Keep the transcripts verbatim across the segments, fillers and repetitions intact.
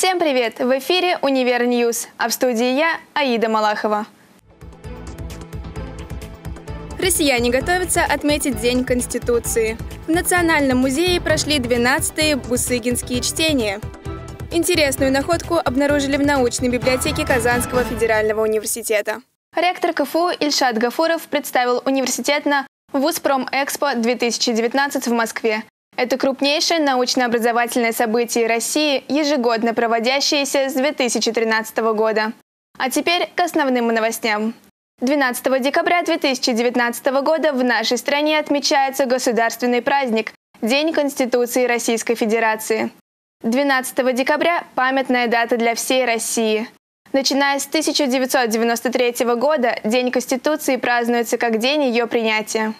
Всем привет! В эфире «Универ Ньюс», а в студии я, Аида Малахова. Россияне готовятся отметить День Конституции. В Национальном музее прошли двенадцатые бусыгинские чтения. Интересную находку обнаружили в научной библиотеке Казанского федерального университета. Ректор КФУ Ильшат Гафуров представил университет на Вузпромэкспо-две тысячи девятнадцать в Москве. Это крупнейшее научно-образовательное событие России, ежегодно проводящееся с две тысячи тринадцатого года. А теперь к основным новостям. двенадцатого декабря две тысячи девятнадцатого года в нашей стране отмечается государственный праздник – День Конституции Российской Федерации. двенадцатого декабря – памятная дата для всей России. Начиная с тысяча девятьсот девяносто третьего года День Конституции празднуется как день ее принятия.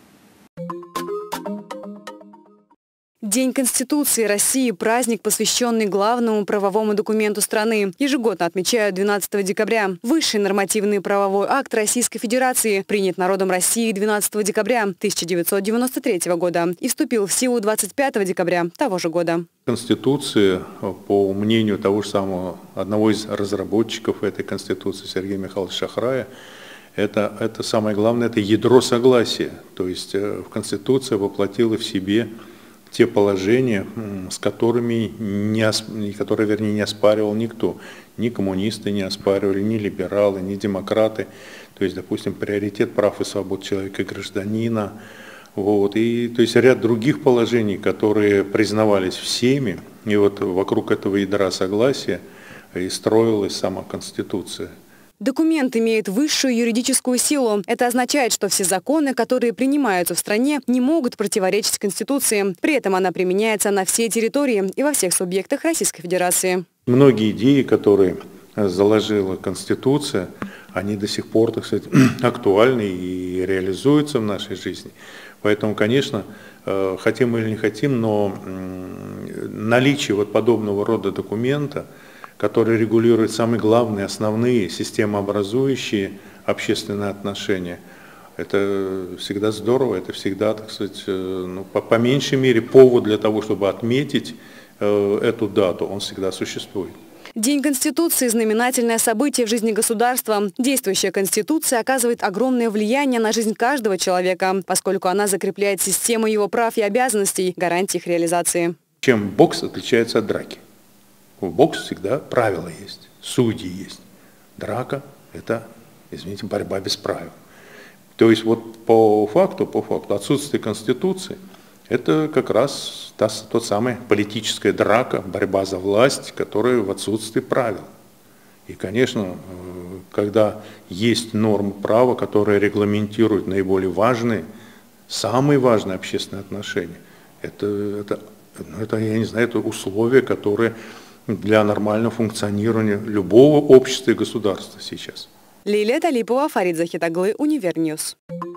День Конституции России – праздник, посвященный главному правовому документу страны. Ежегодно отмечают двенадцатого декабря. Высший нормативный правовой акт Российской Федерации принят народом России двенадцатого декабря тысяча девятьсот девяносто третьего года и вступил в силу двадцать пятого декабря того же года. Конституция, по мнению того же самого одного из разработчиков этой Конституции, Сергея Михайловича Шахрая, это, это самое главное, это ядро согласия. То есть в Конституция воплотила в себе те положения, с которыми не, которые, вернее, не оспаривал никто. Ни коммунисты не оспаривали, ни либералы, ни демократы. То есть, допустим, приоритет прав и свобод человека и гражданина. Вот. И, то есть ряд других положений, которые признавались всеми. И вот вокруг этого ядра согласия и строилась сама Конституция. Документ имеет высшую юридическую силу. Это означает, что все законы, которые принимаются в стране, не могут противоречить Конституции. При этом она применяется на всей территории и во всех субъектах Российской Федерации. Многие идеи, которые заложила Конституция, они до сих пор, так сказать, актуальны и реализуются в нашей жизни. Поэтому, конечно, хотим мы или не хотим, но наличие вот подобного рода документа, который регулирует самые главные, основные, системообразующие общественные отношения. Это всегда здорово, это всегда, так сказать, ну, по, по меньшей мере повод для того, чтобы отметить э, эту дату, он всегда существует. День Конституции – знаменательное событие в жизни государства. Действующая Конституция оказывает огромное влияние на жизнь каждого человека, поскольку она закрепляет систему его прав и обязанностей, гарантий их реализации. Чем бокс отличается от драки? В боксе всегда правила есть, судьи есть. Драка – это, извините, борьба без правил. То есть вот по факту, по факту отсутствие Конституции – это как раз та, тот самая политическая драка, борьба за власть, которая в отсутствии правил. И, конечно, когда есть нормы права, которые регламентируют наиболее важные, самые важные общественные отношения, это, это, это я не знаю, это условия, которые для нормального функционирования любого общества и государства сейчас. Лилия Талипова, Фарид Захитаглы, Универ Ньюс.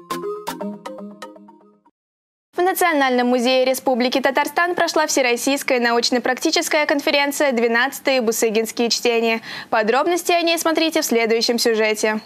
В Национальном музее Республики Татарстан прошла Всероссийская научно-практическая конференция «двенадцатые бусыгинские чтения». Подробности о ней смотрите в следующем сюжете.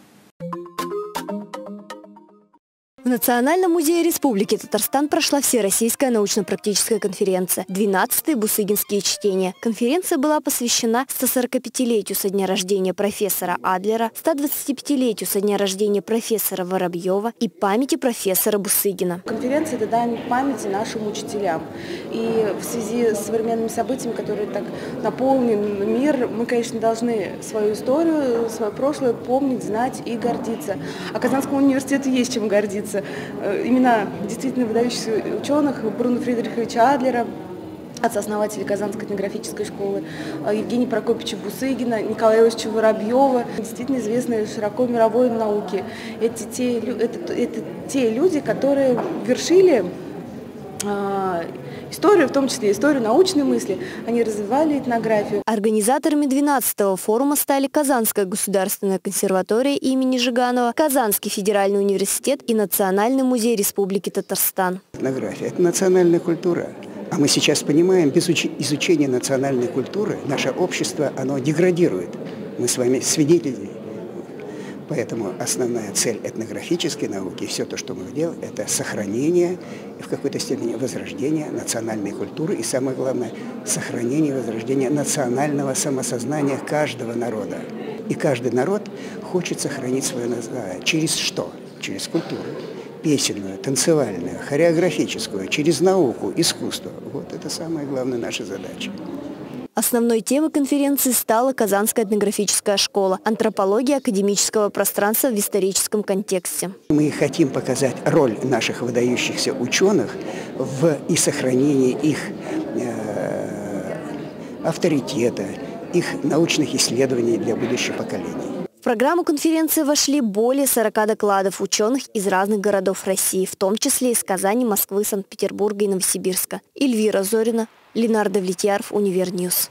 В Национальном музее Республики Татарстан прошла Всероссийская научно-практическая конференция «двенадцатые бусыгинские чтения». Конференция была посвящена ста сорокапятилетию со дня рождения профессора Адлера, ста двадцатипятилетию со дня рождения профессора Воробьева и памяти профессора Бусыгина. Конференция – это дань памяти нашим учителям. И в связи с современными событиями, которые так наполнен мир, мы, конечно, должны свою историю, свое прошлое помнить, знать и гордиться. А Казанскому университету есть чем гордиться. Имена действительно выдающихся ученых Бруно Фридриховича Адлера, отца-основателя Казанской этнографической школы, Евгения Прокопьевича Бусыгина, Николая Иосифовича Воробьева, действительно известные широко мировой науке. Это те, это, это те люди, которые вершили э, историю, в том числе историю научной мысли, они развивали этнографию. Организаторами двенадцатого форума стали Казанская государственная консерватория имени Жиганова, Казанский федеральный университет и Национальный музей Республики Татарстан. Этнография – это национальная культура. А мы сейчас понимаем, без изучения национальной культуры наше общество, оно деградирует. Мы с вами свидетели. Поэтому основная цель этнографической науки, все то, что мы делаем, это сохранение и в какой-то степени возрождение национальной культуры и, самое главное, сохранение и возрождение национального самосознания каждого народа. И каждый народ хочет сохранить свое название. Через что? Через культуру. Песенную, танцевальную, хореографическую, через науку, искусство. Вот это самая главная наша задача. Основной темой конференции стала Казанская этнографическая школа «Антропология академического пространства в историческом контексте». Мы хотим показать роль наших выдающихся ученых в и сохранении их э, авторитета, их научных исследований для будущих поколений. В программу конференции вошли более сорока докладов ученых из разных городов России, в том числе из Казани, Москвы, Санкт-Петербурга и Новосибирска. Эльвира Зорина, Ленардо Влетьяров, Универньюз.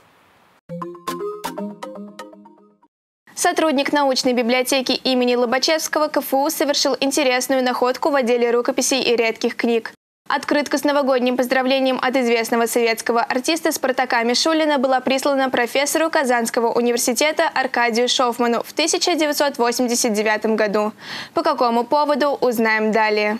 Сотрудник научной библиотеки имени Лобачевского КФУ совершил интересную находку в отделе рукописей и редких книг. Открытка с новогодним поздравлением от известного советского артиста Спартака Мишулина была прислана профессору Казанского университета Аркадию Шофману в тысяча девятьсот восемьдесят девятом году. По какому поводу, узнаем далее.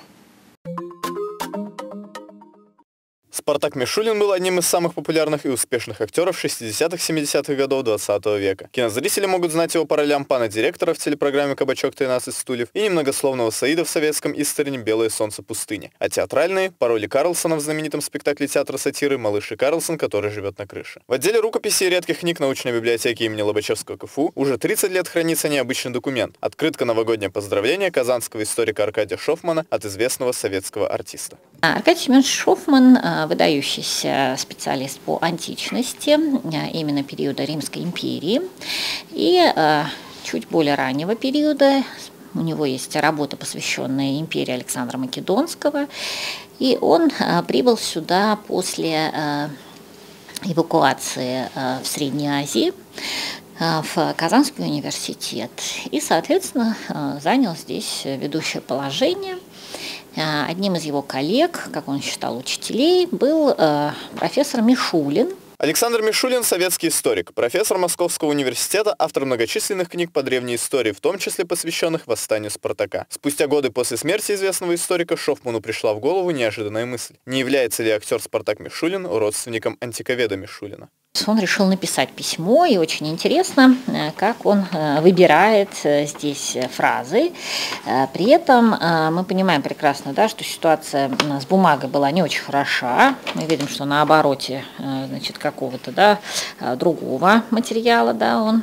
Спартак Мишулин был одним из самых популярных и успешных актеров шестидесятых-семидесятых годов двадцатого века. Кинозрители могут знать его по ролям пана директора в телепрограмме «Кабачок тринадцать стульев» и немногословного Саида в советском истории «Белое солнце пустыни». А театральные – по роли Карлсона в знаменитом спектакле театра сатиры «Малыш и Карлсон, который живет на крыше». В отделе рукописей и редких книг научной библиотеки имени Лобачевского КФУ уже тридцать лет хранится необычный документ – открытка «Новогоднее поздравление» казанского историка Аркадия Шофмана от известного советского артиста. Аркадий Семенович Шофман – выдающийся специалист по античности, именно периода Римской империи, и чуть более раннего периода. У него есть работа, посвященная империи Александра Македонского, и он прибыл сюда после эвакуации в Средней Азии в Казанский университет и, соответственно, занял здесь ведущее положение. Одним из его коллег, как он считал, учителей, был э, профессор Мишулин. Александр Мишулин – советский историк, профессор Московского университета, автор многочисленных книг по древней истории, в том числе посвященных восстанию Спартака. Спустя годы после смерти известного историка Шофману пришла в голову неожиданная мысль. Не является ли актер Спартак Мишулин родственником антиковеда Мишулина? Он решил написать письмо, и очень интересно, как он выбирает здесь фразы. При этом мы понимаем прекрасно, да, что ситуация с бумагой была не очень хороша. Мы видим, что на обороте, значит, какого-то, да, другого материала, да, он,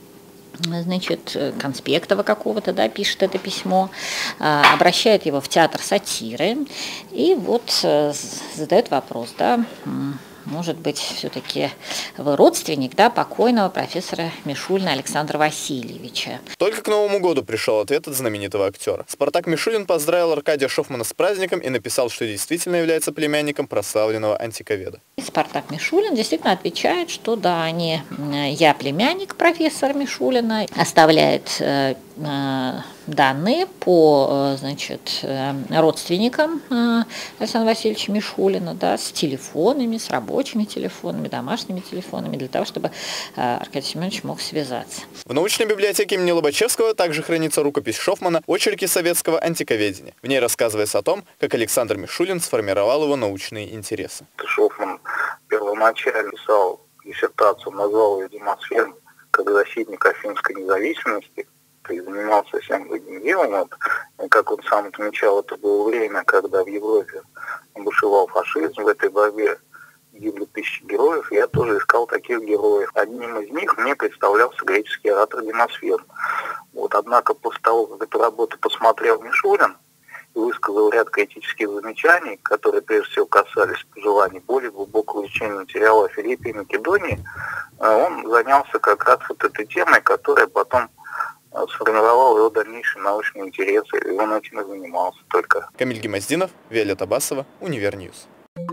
значит, конспектова какого-то, да, пишет это письмо, обращает его в театр сатиры и вот задает вопрос, да, может быть, все-таки вы родственник, да, покойного профессора Мишулина Александра Васильевича. Только к Новому году пришел ответ от знаменитого актера. Спартак Мишулин поздравил Аркадия Шофмана с праздником и написал, что действительно является племянником прославленного антиковеда. И Спартак Мишулин действительно отвечает, что да, они, я племянник профессора Мишулина, оставляет э, э, данные по, значит, родственникам Александра Васильевича Мишулина, да, с телефонами, с рабочими телефонами, домашними телефонами, для того, чтобы Аркадий Семенович мог связаться. В научной библиотеке имени Лобачевского также хранится рукопись Шофмана «Очерки советского антиковедения». В ней рассказывается о том, как Александр Мишулин сформировал его научные интересы. Шофман первоначально писал диссертацию, назвал ее «Демосфер как защитник афинской независимости», и занимался совсем другим делом. Вот. И как он сам отмечал, это было время, когда в Европе бушевал фашизм, в этой борьбе гибли тысячи героев. Я тоже искал таких героев. Одним из них мне представлялся греческий оратор Демосфен. Вот. Однако после того, как эту работу посмотрел Мишулин и высказал ряд критических замечаний, которые прежде всего касались пожеланий более глубокого изучения материала о Филиппе и Македонии, он занялся как раз вот этой темой, которая потом сформировал его дальнейшие научные интересы, и он этим и занимался только. Камиль Гемоздинов, Виолетта Басова, Универньюз.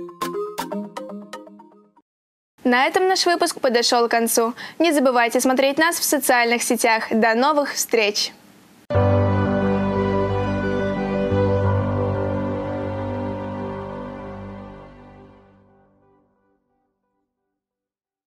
На этом наш выпуск подошел к концу. Не забывайте смотреть нас в социальных сетях. До новых встреч!